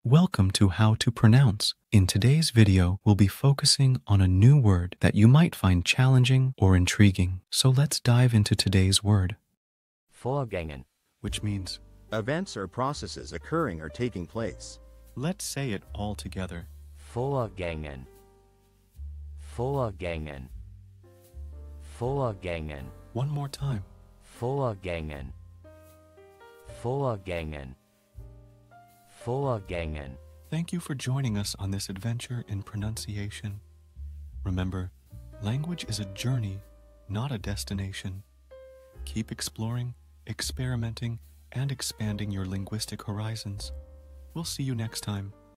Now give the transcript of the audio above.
Welcome to How to Pronounce. In today's video, we'll be focusing on a new word that you might find challenging or intriguing. So let's dive into today's word, Vorgängen. which means, events or processes occurring or taking place. let's say it all together. Vorgängen. Vorgängen. Vorgängen. One more time. Vorgängen. Vorgängen. Vorgängen. Thank you for joining us on this adventure in pronunciation. Remember, language is a journey, not a destination. Keep exploring, experimenting, and expanding your linguistic horizons. We'll see you next time.